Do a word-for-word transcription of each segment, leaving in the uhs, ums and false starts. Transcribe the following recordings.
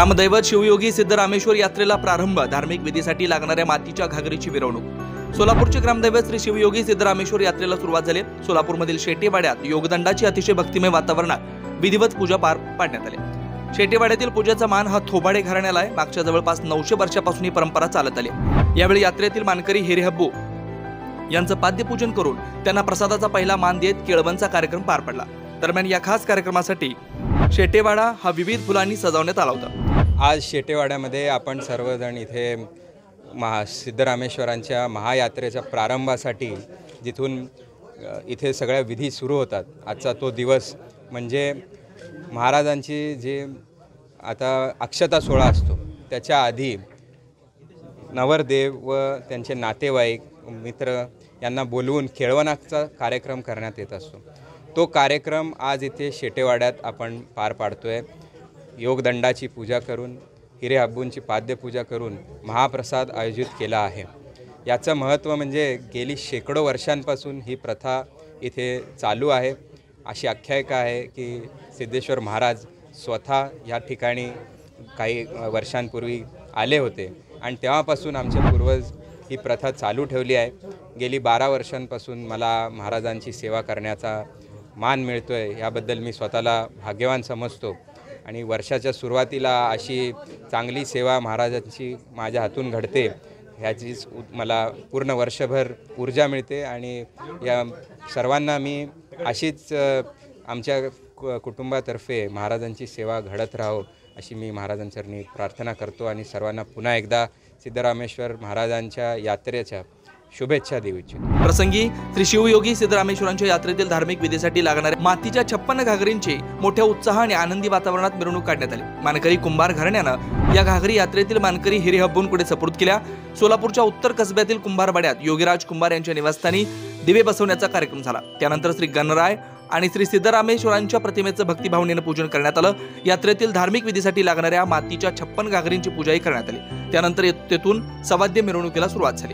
ग्रामदैवत शिवयोगी सिद्धरामेश्वर यात्रेला प्रारंभ। धार्मिक विधीसाठी लागणाऱ्या मातीच्या घागरीची मिरवणूक। सोलापूरचे ग्रामदैवत श्री शिवयोगी सिद्धरामेश्वर यात्रेला सुरुवात झाली। सोलापूरमधील शेटेवाड्यात योगदंडाची अतिशय भक्तिमय वातावरणात विधिवत पूजा पार पाडण्यात आली। शेटेवाड्यातील पूजेचा मान हा थोबाडे घराण्याला आहे। मागच्या जवळपास नऊशे वर्षापासून ही परंपरा चालत आली। यावेळी यात्रेतील मानकरी हिरेहब्बू यांचं पाद्यपूजन करून त्यांना प्रसादाचा पहिला मान देत केळवणचा कार्यक्रम पार पडला। दरम्यान या खास कार्यक्रमासाठी शेटेवाडा हा विविध फुलांनी सजवण्यात आला होता। आज शेटेवाड्यामध्ये आपण सर्वजण इथे महा सिद्धरामेश्वरांच्या महायात्रेच्या प्रारंभासाठी जिथून इथे सगळ्या विधी सुरू होतात, आजचा तो दिवस म्हणजे महाराजांची जे आता अक्षता सोहळा असतो त्याच्या आधी नवरदेव व त्यांचे नातेवाईक मित्र यांना बोलवून केळवणाचा कार्यक्रम करण्यात येत असतो। तो कार्यक्रम आज इथे शेटेवाड्यात आपण पार पाडतोय। योगदंडाची पूजा करून हिरेहब्बूंची पाद्यपूजा करून महाप्रसाद आयोजित केला आहे। याचं महत्त्व म्हणजे गेली शेकडो वर्षांपासून ही प्रथा इथे चालू आहे। अशी आख्यायिका आहे की सिद्धेश्वर महाराज स्वतः या ठिकाणी काही वर्षांपूर्वी आले होते आणि तेव्हापासून आमचे पूर्वज ही प्रथा चालू ठेवली आहे। गेली बारा वर्षांपासून मला महाराजांची सेवा करण्याचा मान मिळतोय, याबद्दल मी स्वतःला भाग्यवान समजतो आणि वर्षाच्या सुरुवातीला अशी चांगली सेवा महाराजांची माझ्या हातून घडते ह्याचीच मला पूर्ण वर्षभर ऊर्जा मिळते आणि या सर्वांना मी अशीच आमच्या कुटुंबातर्फे महाराजांची सेवा घडत राहो अशी मी महाराजांचरणी प्रार्थना करतो आणि सर्वांना पुन्हा एकदा सिद्धरामेश्वर महाराजांच्या यात्रेच्या शुभेच्छा देऊ इच्छितो। प्रसंगी श्री शिवयोगी सिद्धरामेश्वरांच्या यात्रेतील धार्मिक विधीसाठी लागणाऱ्या मातीच्या छप्पन्न घागरींची मोठ्या उत्साह आणि आनंदी वातावरणात मिरवणूक काढण्यात आली। मानकरी कुंभार घराण्यानं या घागरी यात्रेतील मानकरी हिरेहब्बूंकडे सुपूर्द केल्या। सोलापूरच्या उत्तर कसब्यातील कुंभारवाड्यात योगीराज कुंभार यांच्या निवासस्थानी दिवे बसवण्याचा कार्यक्रम झाला। त्यानंतर श्री गणराय आणि श्री सिद्धरामेश्वरांच्या प्रतिमेचं भक्तिभावनेनं पूजन करण्यात आलं। यात्रेतील धार्मिक विधीसाठी लागणाऱ्या मातीच्या छप्पन घागरींची पूजाही करण्यात आली। त्यानंतर तेथून सवाद्य मिरवणुकीला सुरुवात झाली।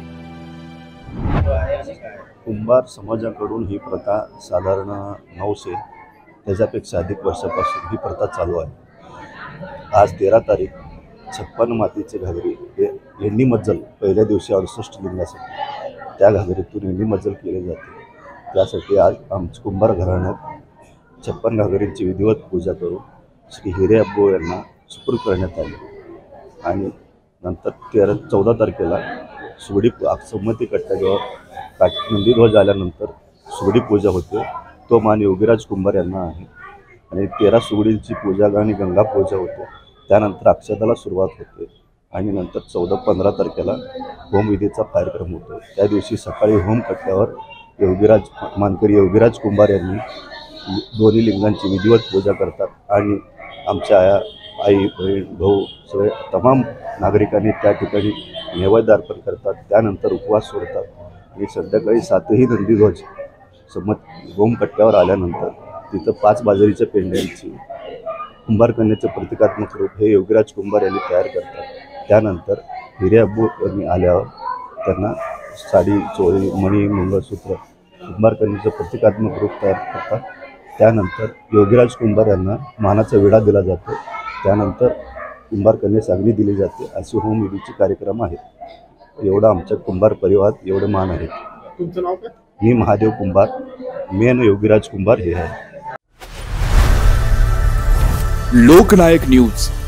कुंभार समाजाकडून ही प्रथा साधारण नऊशे त्याच्यापेक्षा अधिक वर्षापासून ही प्रथा चालू आहे। आज तेरा तारीख छप्पन मातीचे घागरी हे लेंडी मज्जल पहिल्या दिवशी अडुसष्ट लिंगासाठी त्या घागरीतून लेंडी मज्जल केले जाते। त्यासाठी आज आमच्या कुंभार घराण्यात छप्पन घागरींची विधिवत पूजा करून श्री हिरेहब्बू यांना सुपूर्द करण्यात आली आणि नंतर तेरा चौदा तारखेला सुगडी संमती कट्ट्याजवळ नंदीध्वज आल्यानंतर सुगडी पूजा होते। तो मान योगीराज कुंभार यांना आहे आणि तेरा सुगडींची पूजा आणि गंगा पूजा होते। त्यानंतर अक्षताला सुरुवात होते आणि नंतर चौदा पंधरा तारखेला होमविधीचा कार्यक्रम होतो। त्या दिवशी सकाळी होम कट्ट्यावर योगीराज मानकरी योगीराज कुंभार यांनी दोन्ही लिंगांची विधिवत पूजा करतात आणि आमच्या आया आई बहीण भाऊ सगळे तमाम नागरिकांनी त्या ठिकाणी नैवेद्य अर्पण करतात। त्यानंतर उपवास सोडतात आणि संध्याकाळी सातही नंदीध्वज संमत होम कट्ट्यावर आल्यानंतर तिथं पाच बाजरीच्या पेंड्यांची कुंभारकन्याचं प्रतिकात्मक रूप हे योगीराज कुंभार यांनी तयार करतात। त्यानंतर हिरेहब्बू यांनी आल्यावर त्यांना साडी चोळी मणी मंगळसूत्र कुंभारकन्याचं प्रतिकात्मक रूप तयार करतात। त्यानंतर योगीराज कुंभार यांना मानाचा विडा दिला जातो। त्यानंतर कुंभारकन्यास अग्नी दिली जाते। असे होमविधीचे कार्यक्रम आहेत। एवढा आमच्या कुंभार परिवारात एवढे मान आहे। तुमचं नाव काय? मी महादेव कुंभार, मेन योगीराज कुंभार हे आहे। लोकनायक न्यूज।